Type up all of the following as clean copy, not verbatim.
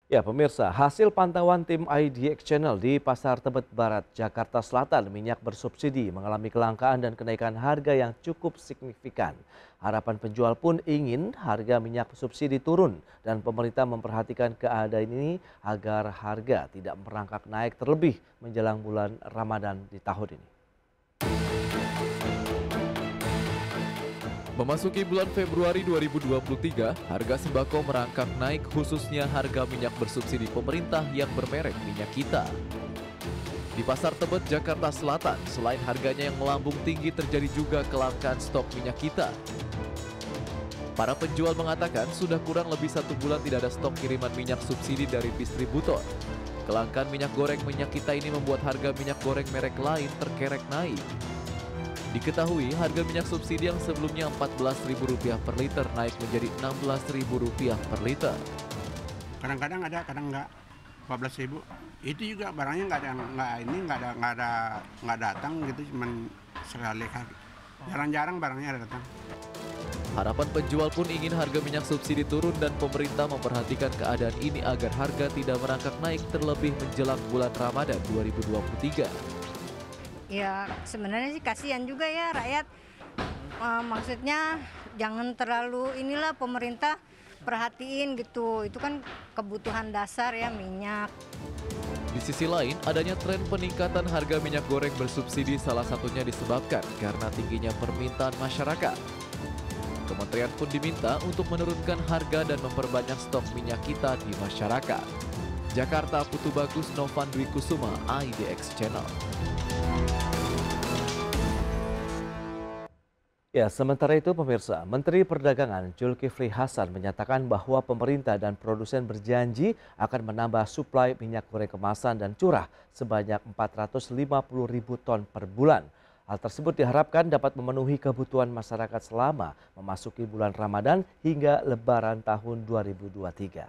Ya pemirsa, hasil pantauan tim IDX Channel di Pasar Tebet Barat, Jakarta Selatan, minyak bersubsidi mengalami kelangkaan dan kenaikan harga yang cukup signifikan. Harapan penjual pun ingin harga minyak subsidi turun dan pemerintah memperhatikan keadaan ini agar harga tidak merangkak naik terlebih menjelang bulan Ramadan di tahun ini. Memasuki bulan Februari 2023, harga sembako merangkak naik khususnya harga minyak bersubsidi pemerintah yang bermerek Minyak Kita. Di Pasar Tebet, Jakarta Selatan, selain harganya yang melambung tinggi terjadi juga kelangkaan stok minyak kita. Para penjual mengatakan sudah kurang lebih 1 bulan tidak ada stok kiriman minyak subsidi dari distributor. Kelangkaan minyak goreng Minyak Kita ini membuat harga minyak goreng merek lain terkerek naik. Diketahui harga minyak subsidi yang sebelumnya Rp14.000 per liter naik menjadi Rp16.000 per liter. Kadang-kadang ada, kadang enggak. 14.000. Itu juga barangnya nggak datang gitu, cuman sekali. Jarang-jarang barangnya ada datang. Harapan penjual pun ingin harga minyak subsidi turun dan pemerintah memperhatikan keadaan ini agar harga tidak merangkak naik terlebih menjelang bulan Ramadan 2023. Ya sebenarnya sih kasihan juga ya rakyat. Maksudnya jangan terlalu inilah pemerintah perhatiin gitu. Itu kan kebutuhan dasar ya minyak. Di sisi lain, adanya tren peningkatan harga minyak goreng bersubsidi salah satunya disebabkan karena tingginya permintaan masyarakat. Kementerian pun diminta untuk menurunkan harga dan memperbanyak stok minyak kita di masyarakat. Jakarta, Putu Bagus, Novan Dwi Kusuma, IDX Channel. Ya, sementara itu pemirsa, Menteri Perdagangan Zulkifli Hasan menyatakan bahwa pemerintah dan produsen berjanji akan menambah suplai minyak goreng kemasan dan curah sebanyak 450.000 ton per bulan. Hal tersebut diharapkan dapat memenuhi kebutuhan masyarakat selama memasuki bulan Ramadan hingga Lebaran tahun 2023.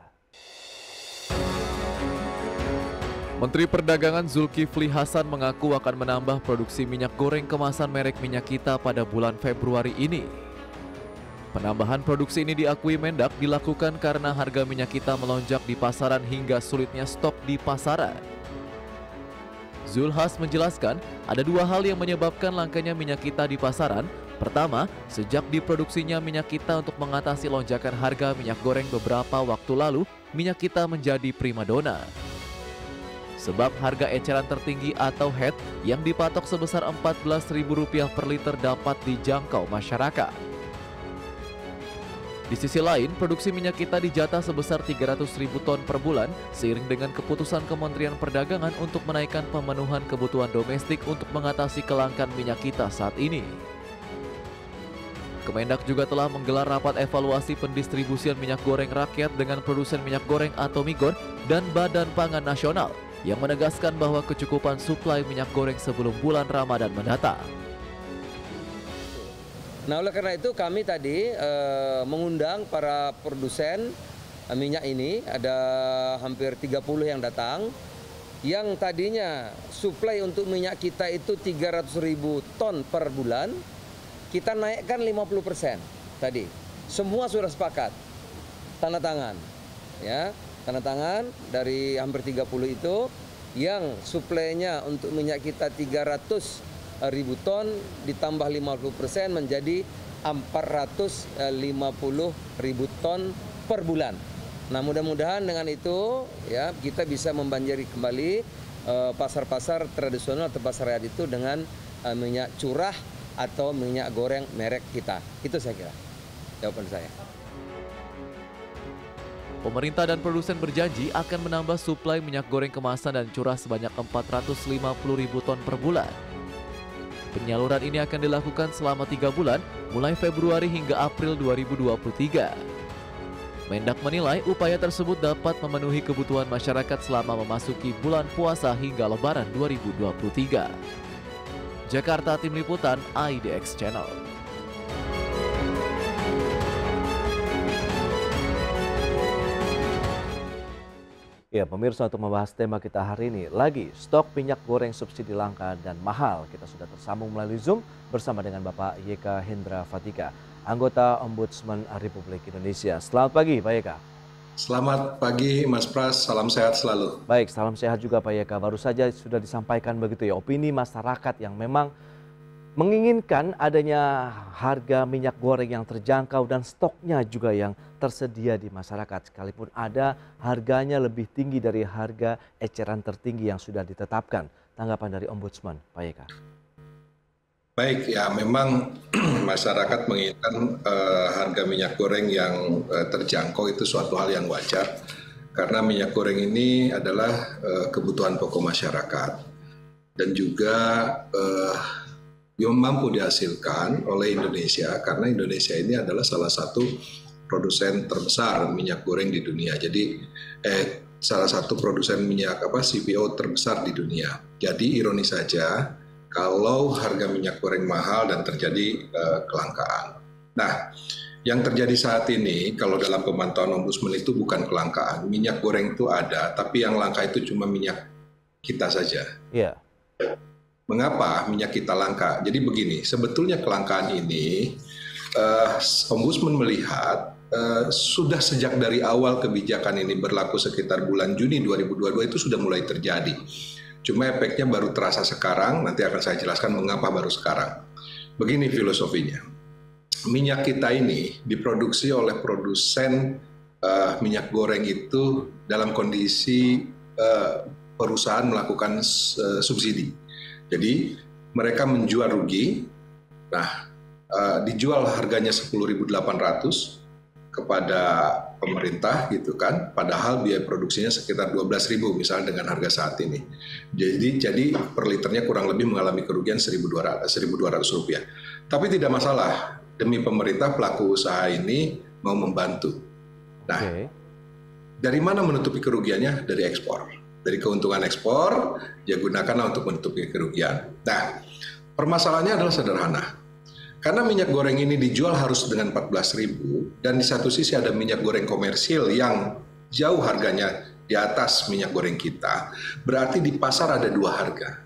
Menteri Perdagangan Zulkifli Hasan mengaku akan menambah produksi minyak goreng kemasan merek Minyak Kita pada bulan Februari ini. Penambahan produksi ini diakui Mendak dilakukan karena harga minyak kita melonjak di pasaran hingga sulitnya stok di pasaran. Zulhas menjelaskan ada 2 hal yang menyebabkan langkanya minyak kita di pasaran. Pertama, sejak diproduksinya minyak kita untuk mengatasi lonjakan harga minyak goreng beberapa waktu lalu, minyak kita menjadi primadona. Sebab harga eceran tertinggi atau HET yang dipatok sebesar Rp14.000 per liter dapat dijangkau masyarakat. Di sisi lain, produksi minyak kita dijatah sebesar 300.000 ton per bulan seiring dengan keputusan Kementerian Perdagangan untuk menaikkan pemenuhan kebutuhan domestik untuk mengatasi kelangkaan minyak kita saat ini. Kemendak juga telah menggelar rapat evaluasi pendistribusian minyak goreng rakyat dengan produsen minyak goreng atau Migor dan Badan Pangan Nasional yang menegaskan bahwa kecukupan suplai minyak goreng sebelum bulan Ramadan mendatang. Nah, oleh karena itu kami tadi mengundang para produsen minyak ini, ada hampir 30 yang datang, yang tadinya suplai untuk minyak kita itu 300.000 ton per bulan, kita naikkan 50% tadi. Semua sudah sepakat, tanda tangan, ya. Tanda tangan dari hampir 30 itu yang suplainya untuk minyak kita 300.000 ton ditambah 50% menjadi 450.000 ton per bulan. Nah, mudah-mudahan dengan itu ya kita bisa membanjiri kembali pasar-pasar tradisional atau pasar rakyat itu dengan minyak curah atau minyak goreng merek kita. Itu saya kira jawaban saya. Pemerintah dan produsen berjanji akan menambah suplai minyak goreng kemasan dan curah sebanyak 450.000 ton per bulan. Penyaluran ini akan dilakukan selama 3 bulan, mulai Februari hingga April 2023. Mendak menilai upaya tersebut dapat memenuhi kebutuhan masyarakat selama memasuki bulan puasa hingga Lebaran 2023. Jakarta, Tim Liputan, IDX Channel. Ya pemirsa, untuk membahas tema kita hari ini, lagi stok minyak goreng subsidi langka dan mahal. Kita sudah tersambung melalui Zoom bersama dengan Bapak YK Hendra Fatika, anggota Ombudsman Republik Indonesia. Selamat pagi Pak YK. Selamat pagi Mas Pras, salam sehat selalu. Baik, salam sehat juga Pak Yeka. Baru saja sudah disampaikan begitu ya, opini masyarakat yang memang menginginkan adanya harga minyak goreng yang terjangkau dan stoknya juga yang tersedia di masyarakat. Sekalipun ada harganya lebih tinggi dari harga eceran tertinggi yang sudah ditetapkan. Tanggapan dari Ombudsman, Pak Yeka. Baik, ya memang masyarakat menginginkan harga minyak goreng yang terjangkau itu suatu hal yang wajar. Karena minyak goreng ini adalah kebutuhan pokok masyarakat. Dan juga yang mampu dihasilkan oleh Indonesia, karena Indonesia ini adalah salah satu produsen terbesar minyak goreng di dunia. Jadi salah satu produsen minyak CPO terbesar di dunia. Jadi ironis saja kalau harga minyak goreng mahal dan terjadi kelangkaan. Nah, yang terjadi saat ini kalau dalam pemantauan Ombudsman itu bukan kelangkaan. Minyak goreng itu ada, tapi yang langka itu cuma minyak kita saja. Iya. Mengapa minyak kita langka? Jadi begini, sebetulnya kelangkaan ini Ombudsman melihat sudah sejak dari awal kebijakan ini berlaku sekitar bulan Juni 2022 itu sudah mulai terjadi. Cuma efeknya baru terasa sekarang, nanti akan saya jelaskan mengapa baru sekarang. Begini filosofinya, minyak kita ini diproduksi oleh produsen minyak goreng itu dalam kondisi perusahaan melakukan subsidi. Jadi mereka menjual rugi, nah dijual harganya 10.800 kepada pemerintah gitu kan, padahal biaya produksinya sekitar 12.000 misalnya dengan harga saat ini. Jadi per liternya kurang lebih mengalami kerugian 1.200 rupiah. Tapi tidak masalah, demi pemerintah pelaku usaha ini mau membantu. Nah, dari mana menutupi kerugiannya? Dari ekspor. Dari keuntungan ekspor, ya gunakanlah untuk menutupi kerugian. Nah, permasalahannya adalah sederhana. Karena minyak goreng ini dijual harus dengan 14.000 dan di satu sisi ada minyak goreng komersil yang jauh harganya di atas minyak goreng kita, berarti di pasar ada dua harga.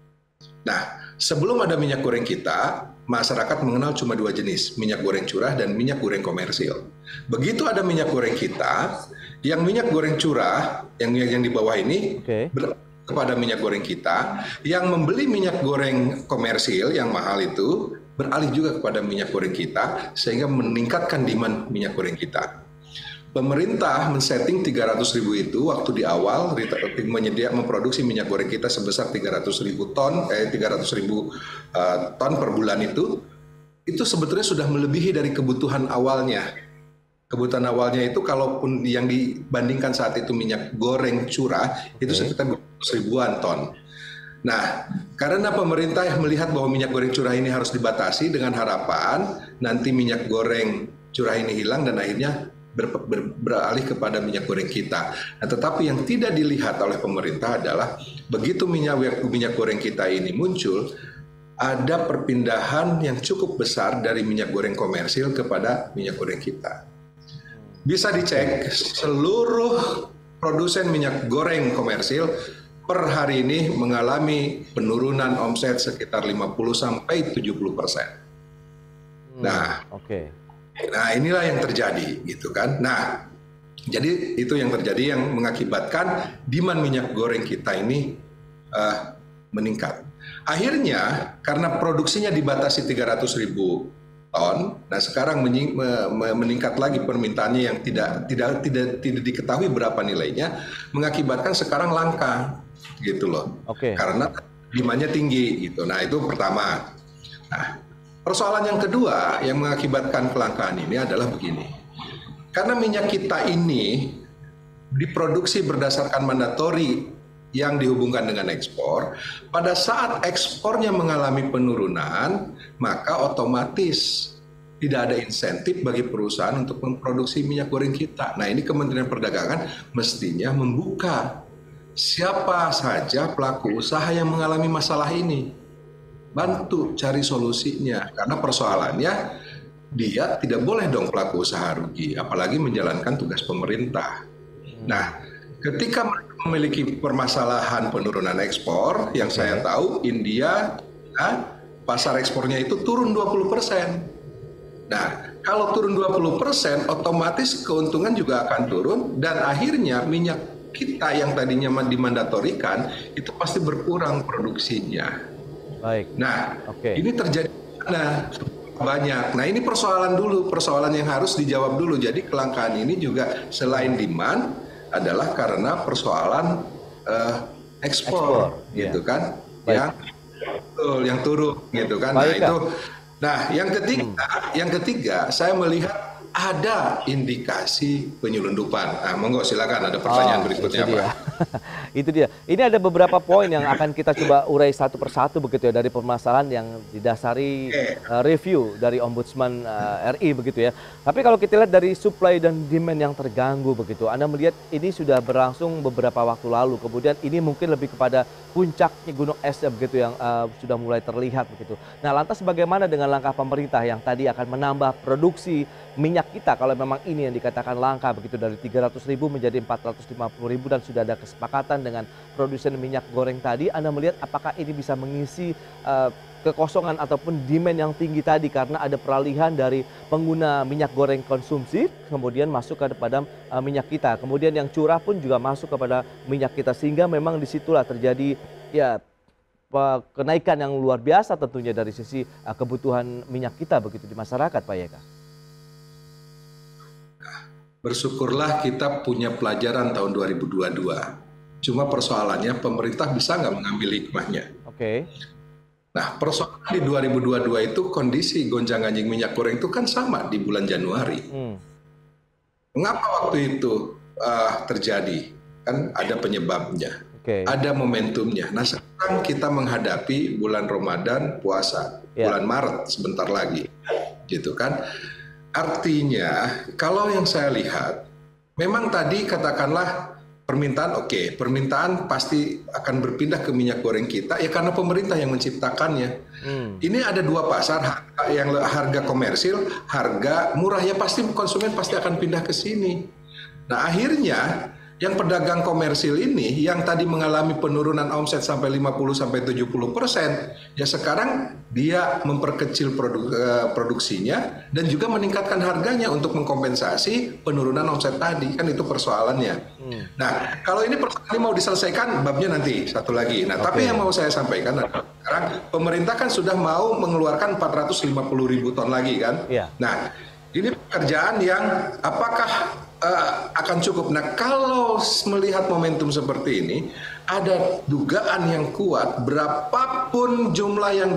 Nah, sebelum ada minyak goreng kita, masyarakat mengenal cuma dua jenis, minyak goreng curah dan minyak goreng komersil. Begitu ada minyak goreng kita, yang minyak goreng curah, yang di bawah ini, kepada minyak goreng kita, yang membeli minyak goreng komersil yang mahal itu, beralih juga kepada minyak goreng kita sehingga meningkatkan demand minyak goreng kita. Pemerintah men-setting 300.000 itu waktu di awal memproduksi minyak goreng kita sebesar 300.000 ton per bulan itu sebetulnya sudah melebihi dari kebutuhan awalnya. Kebutuhan awalnya itu kalaupun yang dibandingkan saat itu minyak goreng curah itu sekitar 200.000-an ton. Nah, karena pemerintah melihat bahwa minyak goreng curah ini harus dibatasi dengan harapan nanti minyak goreng curah ini hilang dan akhirnya beralih kepada minyak goreng kita. Nah, tetapi yang tidak dilihat oleh pemerintah adalah begitu minyak goreng kita ini muncul, ada perpindahan yang cukup besar dari minyak goreng komersil kepada minyak goreng kita. Bisa dicek seluruh produsen minyak goreng komersil per hari ini mengalami penurunan omset sekitar 50-70%. Nah, nah inilah yang terjadi gitu kan. Nah, jadi itu yang terjadi yang mengakibatkan demand minyak goreng kita ini meningkat. Akhirnya karena produksinya dibatasi 300.000 ton, nah sekarang meningkat lagi permintaannya yang tidak diketahui berapa nilainya, mengakibatkan sekarang langka. Gitu loh, karena demandnya tinggi gitu. Nah itu pertama. Nah persoalan yang kedua yang mengakibatkan kelangkaan ini adalah begini. Karena minyak kita ini diproduksi berdasarkan mandatori yang dihubungkan dengan ekspor, pada saat ekspornya mengalami penurunan, maka otomatis tidak ada insentif bagi perusahaan untuk memproduksi minyak goreng kita. Nah ini Kementerian Perdagangan mestinya membuka siapa saja pelaku usaha yang mengalami masalah ini. Bantu cari solusinya. Karena persoalannya dia tidak boleh dong pelaku usaha rugi. Apalagi menjalankan tugas pemerintah. Nah, ketika memiliki permasalahan penurunan ekspor, yang saya tahu India, pasar ekspornya itu turun 20%. Nah, Kalau turun 20%, otomatis keuntungan juga akan turun dan akhirnya minyak kita yang tadinya dimandatorikan itu pasti berkurang produksinya. Baik. Nah, Oke. ini terjadi banyak. Nah, ini persoalan dulu, persoalan yang harus dijawab dulu. Jadi kelangkaan ini juga selain demand adalah karena persoalan ekspor, gitu kan, yang turun, gitu kan. Nah, itu. Nah, yang ketiga, saya melihat ada indikasi penyelundupan. Nah, monggo silakan ada pertanyaan berikutnya, Pak. Itu dia. Ini ada beberapa poin yang akan kita coba urai satu persatu begitu ya dari permasalahan yang didasari review dari Ombudsman RI begitu ya. Tapi kalau kita lihat dari supply dan demand yang terganggu begitu, Anda melihat ini sudah berlangsung beberapa waktu lalu. Kemudian ini mungkin lebih kepada puncaknya gunung es begitu yang sudah mulai terlihat begitu. Nah, lantas bagaimana dengan langkah pemerintah yang tadi akan menambah produksi minyak kita kalau memang ini yang dikatakan langka begitu dari 300.000 menjadi 450.000 dan sudah ada kesepakatan dengan produsen minyak goreng tadi, Anda melihat apakah ini bisa mengisi kekosongan ataupun demand yang tinggi tadi karena ada peralihan dari pengguna minyak goreng konsumsi kemudian masuk kepada minyak kita, kemudian yang curah pun juga masuk kepada minyak kita sehingga memang disitulah terjadi ya kenaikan yang luar biasa tentunya dari sisi kebutuhan minyak kita begitu di masyarakat, Pak Yeka. Bersyukurlah kita punya pelajaran tahun 2022. Cuma persoalannya pemerintah bisa nggak mengambil hikmahnya. Oke. Nah, persoalan di 2022 itu kondisi gonjang-ganjing minyak goreng itu kan sama di bulan Januari. Mengapa waktu itu terjadi? Kan ada penyebabnya, ada momentumnya. Nah, sekarang kita menghadapi bulan Ramadan, puasa, bulan Maret sebentar lagi, gitu kan? Artinya, kalau yang saya lihat, memang tadi katakanlah permintaan permintaan pasti akan berpindah ke minyak goreng kita ya karena pemerintah yang menciptakannya. Ini ada dua pasar, harga komersil, harga murah ya pasti konsumen pasti akan pindah ke sini. Nah, akhirnya yang pedagang komersil ini yang tadi mengalami penurunan omset sampai 50-70%, ya sekarang dia memperkecil produksinya dan juga meningkatkan harganya untuk mengkompensasi penurunan omset tadi, kan itu persoalannya. Nah, kalau ini persoalan mau diselesaikan, babnya nanti satu lagi. Nah, tapi yang mau saya sampaikan adalah sekarang pemerintah kan sudah mau mengeluarkan 450.000 ton lagi kan. Nah, ini pekerjaan yang apakah akan cukup. Nah, kalau melihat momentum seperti ini, ada dugaan yang kuat berapapun jumlah yang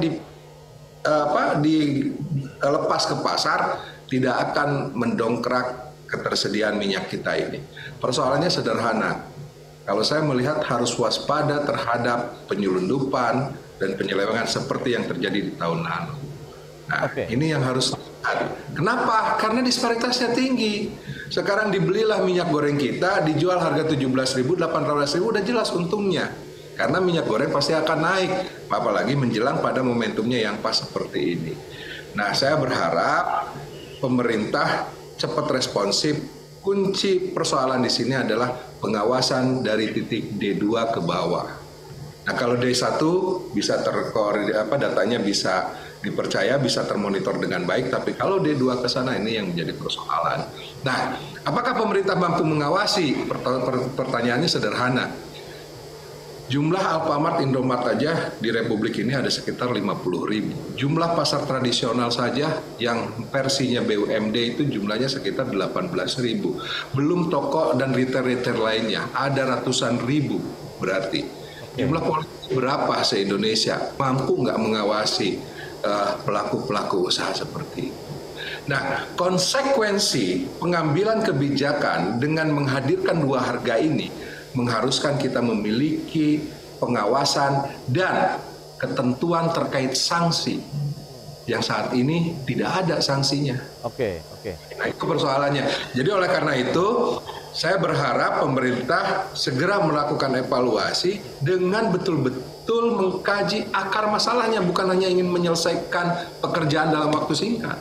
dilepas ke pasar tidak akan mendongkrak ketersediaan minyak kita ini. Persoalannya sederhana. Kalau saya melihat harus waspada terhadap penyelundupan dan penyelewengan seperti yang terjadi di tahun lalu. Nah, ini yang harus. Kenapa? Karena disparitasnya tinggi. Sekarang dibelilah minyak goreng kita, dijual harga 17.000, 18.000, udah jelas untungnya. Karena minyak goreng pasti akan naik, apalagi menjelang pada momentumnya yang pas seperti ini. Nah, saya berharap pemerintah cepat responsif. Kunci persoalan di sini adalah pengawasan dari titik D2 ke bawah. Nah, kalau D1 bisa datanya bisa dipercaya, bisa termonitor dengan baik, tapi kalau D2 ke sana ini yang menjadi persoalan. Nah, apakah pemerintah mampu mengawasi? Pertanyaannya sederhana. Jumlah Alfamart, Indomart aja di Republik ini ada sekitar 50.000. Jumlah pasar tradisional saja yang versinya BUMD itu jumlahnya sekitar 18.000. Belum toko dan retail-retail lainnya, ada ratusan ribu berarti. Jumlah polisi berapa se-Indonesia? Mampu nggak mengawasi pelaku-pelaku usaha seperti itu? Nah, konsekuensi pengambilan kebijakan dengan menghadirkan dua harga ini mengharuskan kita memiliki pengawasan dan ketentuan terkait sanksi yang saat ini tidak ada sanksinya. Nah, itu persoalannya. Jadi oleh karena itu, saya berharap pemerintah segera melakukan evaluasi dengan betul-betul mengkaji akar masalahnya, bukan hanya ingin menyelesaikan pekerjaan dalam waktu singkat.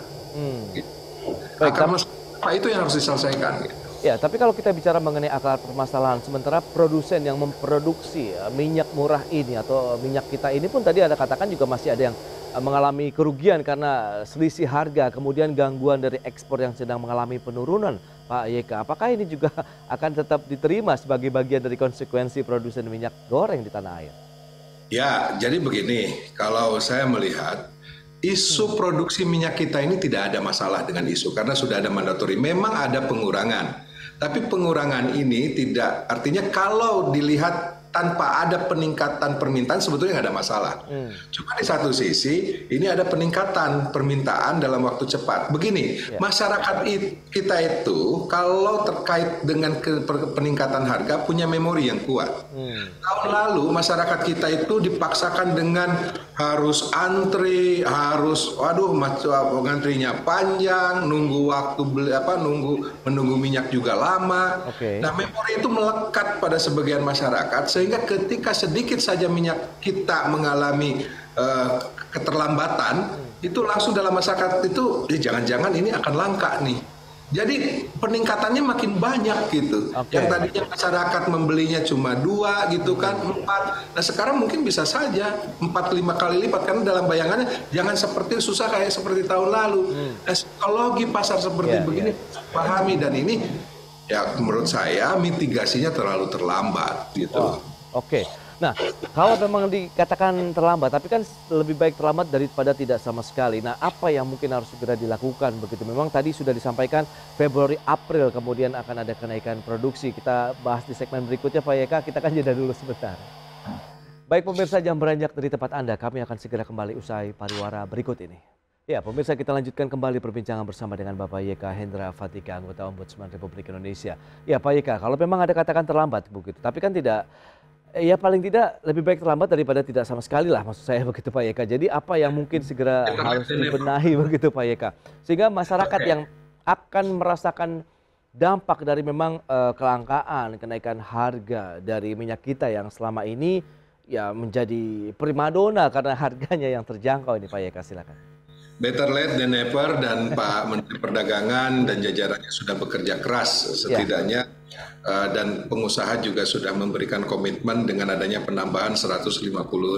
Akar masalah itu yang harus diselesaikan. Ya, tapi kalau kita bicara mengenai akar permasalahan, sementara produsen yang memproduksi minyak murah ini atau minyak kita ini pun tadi Anda katakan juga masih ada yang mengalami kerugian karena selisih harga, kemudian gangguan dari ekspor yang sedang mengalami penurunan, Pak YK. Apakah ini juga akan tetap diterima sebagai bagian dari konsekuensi produsen minyak goreng di tanah air? Ya, jadi begini, kalau saya melihat isu produksi minyak kita ini tidak ada masalah dengan isu karena sudah ada mandatori. Memang ada pengurangan, tapi pengurangan ini tidak artinya kalau dilihat tanpa ada peningkatan permintaan sebetulnya nggak ada masalah. Cuma di satu sisi ini ada peningkatan permintaan dalam waktu cepat. Begini, masyarakat kita itu kalau terkait dengan peningkatan harga punya memori yang kuat. Tahun lalu masyarakat kita itu dipaksakan dengan harus antri, harus ngantrinya panjang, nunggu waktu menunggu minyak juga lama. Nah, memori itu melekat pada sebagian masyarakat sehingga ketika sedikit saja minyak kita mengalami keterlambatan, itu langsung dalam masyarakat itu jangan-jangan ini akan langka nih. Jadi peningkatannya makin banyak gitu. Yang tadinya masyarakat membelinya cuma 2 gitu kan, 4. Nah sekarang mungkin bisa saja 4-5 kali lipat karena dalam bayangannya jangan susah kayak seperti tahun lalu. Nah, psikologi pasar seperti begini pahami dan ini ya menurut saya mitigasinya terlalu terlambat gitu. Nah, kalau memang dikatakan terlambat, tapi kan lebih baik terlambat daripada tidak sama sekali. Nah, apa yang mungkin harus segera dilakukan begitu? Memang tadi sudah disampaikan Februari, April kemudian akan ada kenaikan produksi. Kita bahas di segmen berikutnya, Pak YK. Kita akan jeda dulu sebentar. Baik pemirsa, jam beranjak dari tempat Anda. Kami akan segera kembali usai pariwara berikut ini. Ya, pemirsa, kita lanjutkan kembali perbincangan bersama dengan Bapak YK Hendra Fatika, anggota Ombudsman Republik Indonesia. Ya, Pak YK, kalau memang ada katakan terlambat begitu, tapi kan tidak. Ya paling tidak lebih baik terlambat daripada tidak sama sekali lah, maksud saya begitu Pak YK. Jadi apa yang mungkin segera harus dibenahi begitu Pak YK, sehingga masyarakat yang akan merasakan dampak dari memang kelangkaan, kenaikan harga dari minyak kita yang selama ini ya menjadi primadona karena harganya yang terjangkau ini Pak YK, silakan. Better late than never, dan Pak Menteri Perdagangan dan jajarannya sudah bekerja keras setidaknya. Dan pengusaha juga sudah memberikan komitmen dengan adanya penambahan 150.000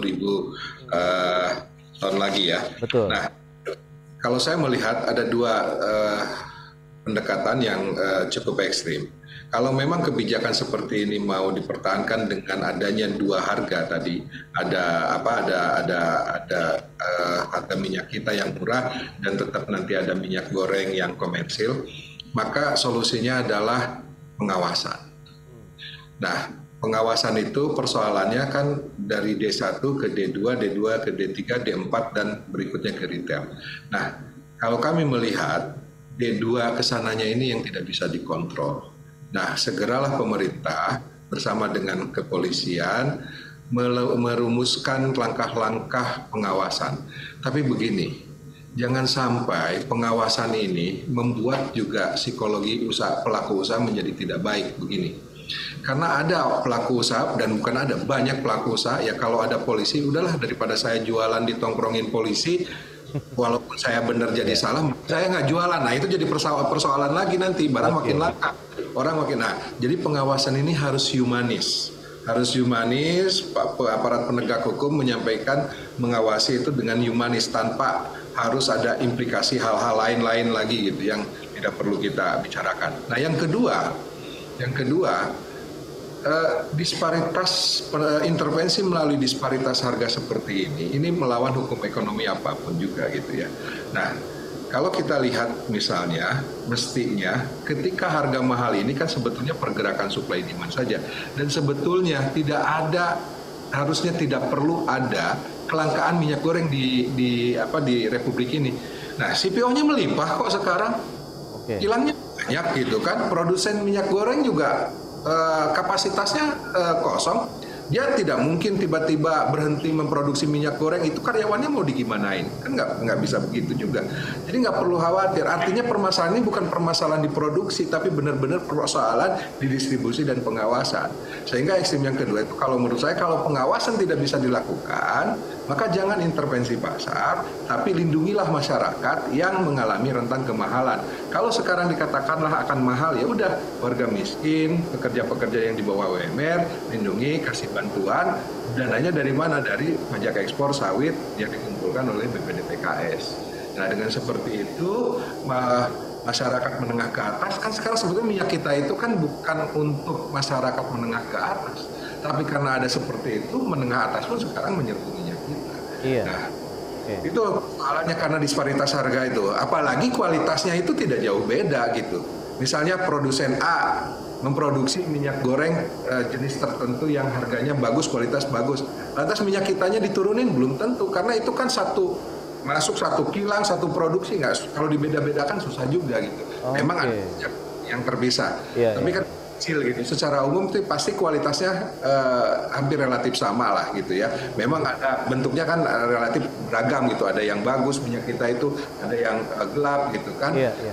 ton lagi ya. Betul. Nah, kalau saya melihat ada 2 pendekatan yang cukup ekstrim. Kalau memang kebijakan seperti ini mau dipertahankan dengan adanya 2 harga tadi, ada harga minyak kita yang murah dan tetap nanti ada minyak goreng yang komersil, maka solusinya adalah pengawasan. Nah, pengawasan itu persoalannya kan dari D1 ke D2, D2 ke D3, D4 dan berikutnya ke retail. Nah, kalau kami melihat D2 kesananya ini yang tidak bisa dikontrol. Nah, segeralah pemerintah bersama dengan kepolisian merumuskan langkah-langkah pengawasan. Tapi begini, jangan sampai pengawasan ini membuat juga psikologi pelaku usaha menjadi tidak baik begini. Karena ada pelaku usaha dan bukan ada banyak pelaku usaha ya, kalau ada polisi udahlah daripada saya jualan ditongkrongin polisi walaupun saya benar jadi salah saya nggak jualan. Nah itu jadi persoalan lagi nanti barang makin langka, orang makin. Nah jadi pengawasan ini harus humanis. Aparat penegak hukum menyampaikan mengawasi itu dengan humanis tanpa harus ada implikasi hal-hal lain lagi gitu yang tidak perlu kita bicarakan. Nah yang kedua disparitas intervensi melalui disparitas harga seperti ini melawan hukum ekonomi apapun juga gitu ya. Nah kalau kita lihat misalnya mestinya ketika harga mahal ini kan sebetulnya pergerakan supply demand saja dan sebetulnya harusnya tidak perlu ada kelangkaan minyak goreng di Republik ini. Nah CPO-nya melimpah kok sekarang, hilangnya banyak gitu kan. Produsen minyak goreng juga kapasitasnya kosong. Dia tidak mungkin tiba-tiba berhenti memproduksi minyak goreng, itu karyawannya mau digimanain? Kan nggak bisa begitu juga. Jadi nggak perlu khawatir. Artinya permasalahan ini bukan permasalahan di produksi, tapi benar-benar persoalan di distribusi dan pengawasan. Sehingga ekstrim yang kedua itu kalau menurut saya kalau pengawasan tidak bisa dilakukan, maka jangan intervensi pasar, tapi lindungilah masyarakat yang mengalami rentan kemahalan. Kalau sekarang dikatakanlah akan mahal, ya udah warga miskin, pekerja-pekerja yang di bawah UMR, lindungi, kasih bantuan, dananya dari mana? Dari pajak ekspor sawit yang dikumpulkan oleh BPDPKS. Nah, dengan seperti itu masyarakat menengah ke atas, kan sekarang sebetulnya minyak kita itu kan bukan untuk masyarakat menengah ke atas, tapi karena ada seperti itu, menengah atas pun sekarang menyerbu minyak kita. Iya. Nah, itu soalnya karena disparitas harga itu, apalagi kualitasnya itu tidak jauh beda gitu. Misalnya produsen A memproduksi minyak goreng jenis tertentu yang harganya bagus, kualitas bagus. Lantas minyak kitanya diturunin belum tentu, karena itu kan masuk satu kilang, satu produksi, nggak, kalau dibeda-bedakan susah juga gitu. Memang ada yang terpisah, tapi kan kecil gitu. Secara umum itu pasti kualitasnya hampir relatif sama lah gitu ya. Memang ada bentuknya kan relatif beragam gitu. Ada yang bagus minyak kita itu, ada yang gelap gitu kan.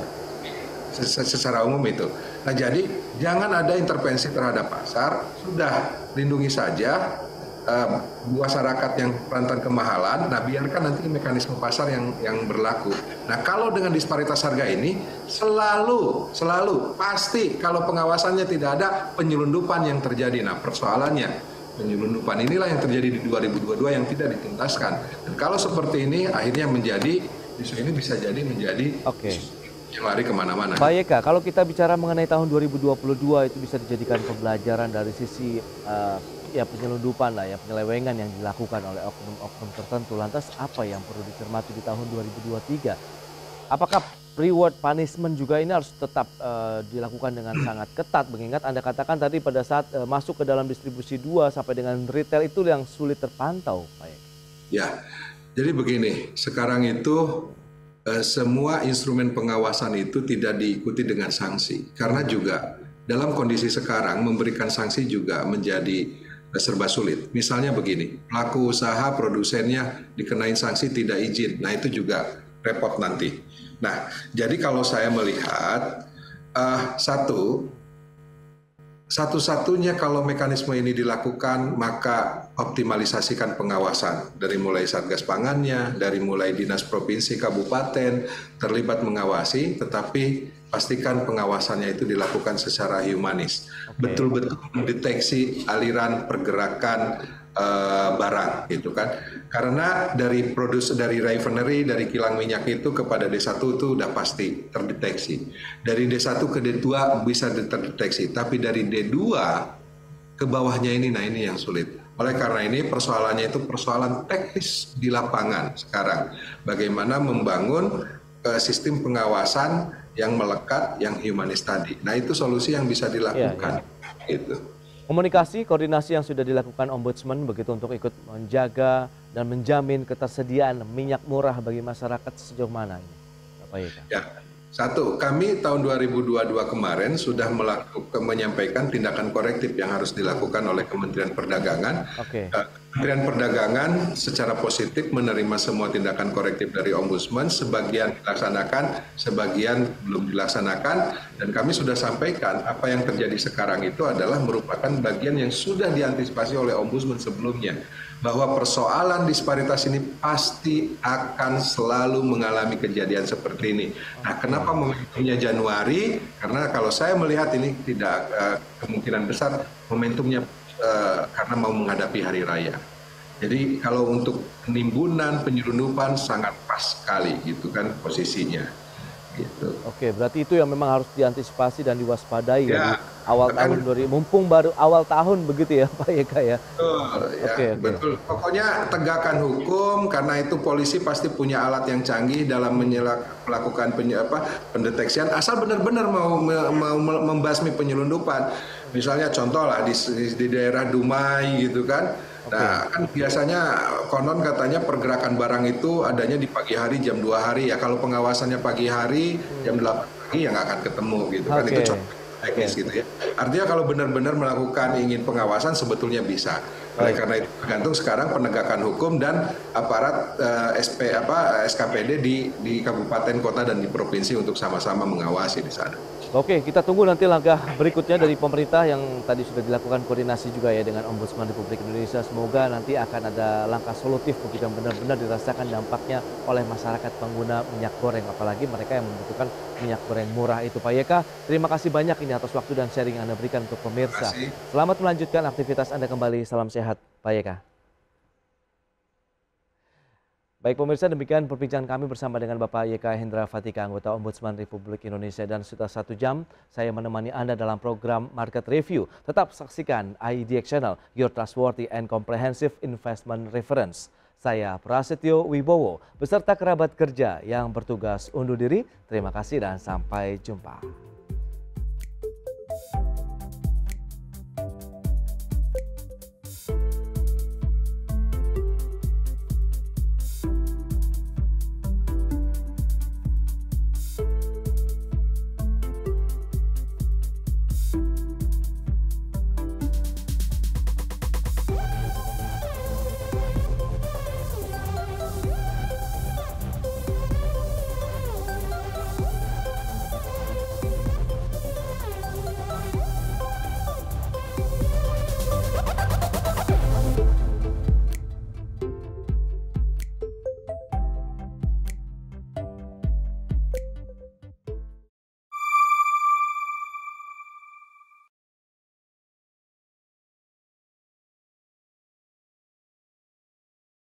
Secara umum itu. Nah, jadi jangan ada intervensi terhadap pasar. Sudah lindungi saja masyarakat yang rentan kemahalan. Nah, biarkan nanti mekanisme pasar yang berlaku. Nah, kalau dengan disparitas harga ini selalu pasti kalau pengawasannya tidak ada, penyelundupan yang terjadi. Nah, persoalannya penyelundupan inilah yang terjadi di 2022 yang tidak dituntaskan. Dan kalau seperti ini akhirnya isu ini bisa jadi menjadi yang lari kemana-mana. Pak Yeka, kalau kita bicara mengenai tahun 2022 itu bisa dijadikan pembelajaran dari sisi penyelundupan lah ya, penyelewengan yang dilakukan oleh oknum-oknum tertentu. Lantas apa yang perlu dicermati di tahun 2023? Apakah reward punishment juga ini harus tetap dilakukan dengan sangat ketat? Mengingat Anda katakan tadi pada saat masuk ke dalam distribusi 2 sampai dengan retail itu yang sulit terpantau, Pak Yeka. Ya, jadi begini, sekarang itu semua instrumen pengawasan itu tidak diikuti dengan sanksi. Karena juga dalam kondisi sekarang memberikan sanksi juga menjadi serba sulit. Misalnya begini, pelaku usaha produsennya dikenain sanksi tidak izin. Nah, itu juga repot nanti. Nah, jadi kalau saya melihat satu-satunya kalau mekanisme ini dilakukan, maka optimalisasikan pengawasan dari mulai Satgas Pangannya, dari mulai dinas provinsi, kabupaten terlibat mengawasi, tetapi pastikan pengawasannya itu dilakukan secara humanis, betul-betul mendeteksi aliran pergerakan barang, gitu kan? Karena dari refinery, dari kilang minyak itu kepada D1 itu udah pasti terdeteksi. Dari D1 ke D2 bisa terdeteksi, tapi dari D2 ke bawahnya ini, nah ini yang sulit. Oleh karena ini persoalannya itu persoalan teknis di lapangan sekarang. Bagaimana membangun sistem pengawasan yang melekat, yang humanis tadi. Nah, itu solusi yang bisa dilakukan. Gitu. Komunikasi, koordinasi yang sudah dilakukan Ombudsman begitu untuk ikut menjaga dan menjamin ketersediaan minyak murah bagi masyarakat sejauh mana ini, Pak Yeka? Ya, satu, kami tahun 2022 kemarin sudah menyampaikan tindakan korektif yang harus dilakukan oleh Kementerian Perdagangan. Kementerian Perdagangan secara positif menerima semua tindakan korektif dari Ombudsman, sebagian dilaksanakan, sebagian belum dilaksanakan, dan kami sudah sampaikan apa yang terjadi sekarang itu adalah merupakan bagian yang sudah diantisipasi oleh Ombudsman sebelumnya, bahwa persoalan disparitas ini pasti akan selalu mengalami kejadian seperti ini. Nah, kenapa momentumnya Januari? Karena kalau saya melihat ini tidak kemungkinan besar momentumnya karena mau menghadapi hari raya. Jadi kalau untuk penimbunan, penyelundupan sangat pas sekali gitu kan posisinya. Gitu. Oke, berarti itu yang memang harus diantisipasi dan diwaspadai ya, di awal tahun 2000, mumpung baru awal tahun begitu ya Pak Yeka ya. Betul. Pokoknya tegakkan hukum, karena itu polisi pasti punya alat yang canggih dalam melakukan pendeteksian, asal benar-benar mau membasmi penyelundupan. Misalnya contoh lah di daerah Dumai gitu kan. Nah, kan biasanya konon katanya pergerakan barang itu adanya di pagi hari jam 2 hari ya. Kalau pengawasannya pagi hari jam 8 pagi ya nggak akan ketemu gitu kan. Itu contoh teknis gitu ya. Artinya kalau benar-benar melakukan ingin pengawasan sebetulnya bisa. Oleh karena itu tergantung sekarang penegakan hukum dan aparat SKPD di kabupaten, kota dan di provinsi untuk sama-sama mengawasi di sana. Oke, kita tunggu nanti langkah berikutnya dari pemerintah yang tadi sudah dilakukan koordinasi juga ya dengan Ombudsman Republik Indonesia. Semoga nanti akan ada langkah solutif begitu yang benar-benar dirasakan dampaknya oleh masyarakat pengguna minyak goreng. Apalagi mereka yang membutuhkan minyak goreng murah itu. Pak Yeka, terima kasih banyak ini atas waktu dan sharing yang Anda berikan untuk pemirsa. Selamat melanjutkan aktivitas Anda kembali. Salam sehat, Pak Yeka. Baik pemirsa, demikian perbincangan kami bersama dengan Bapak YK Hendra Fatika, anggota Ombudsman Republik Indonesia. Dan sudah 1 jam saya menemani Anda dalam program Market Review. Tetap saksikan IDX Channel, your trustworthy and comprehensive investment reference. Saya Prasetyo Wibowo, beserta kerabat kerja yang bertugas undur diri. Terima kasih dan sampai jumpa.